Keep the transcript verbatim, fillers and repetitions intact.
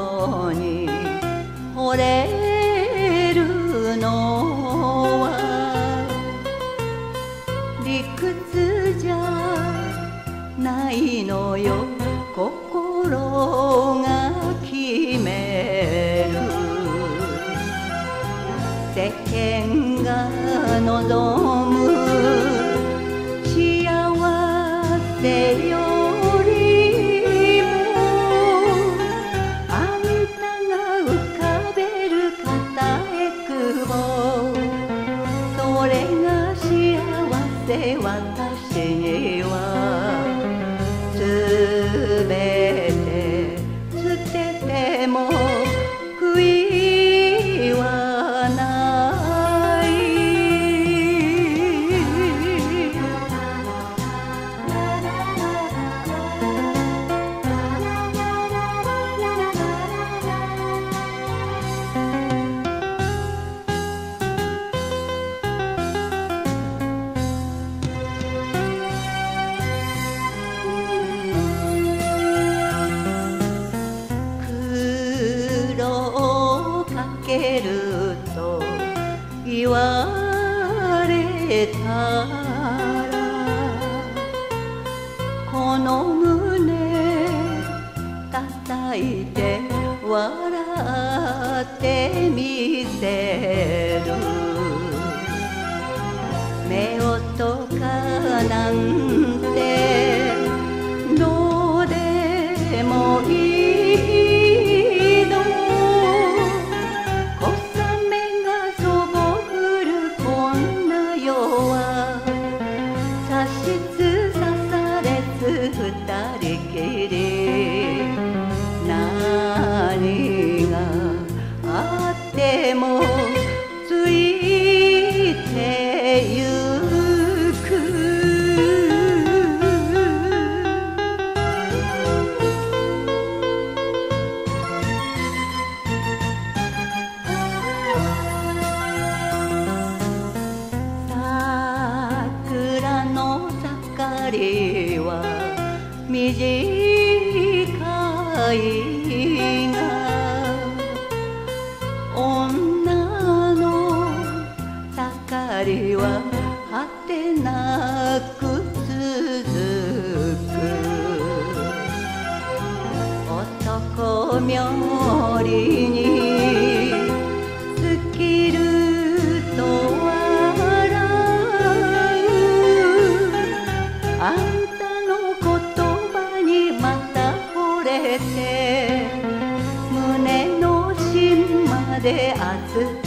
心に惚れるのは理屈じゃないのよ、心が決める。世間が望む幸せよりもあんたが浮かべる片えくぼ、それが幸せ。私にはすべて捨てても悔いはない。けると言われたらこの胸叩いて笑ってみせる。夫婦なんてどうでもいいの、差しつ刺されつ二人きり、何があってもついてゆく。桜の盛りは短いが女の盛りは果てなく続く。男冥利に尽きるとあんたの言葉にまた惚れて胸の芯まで熱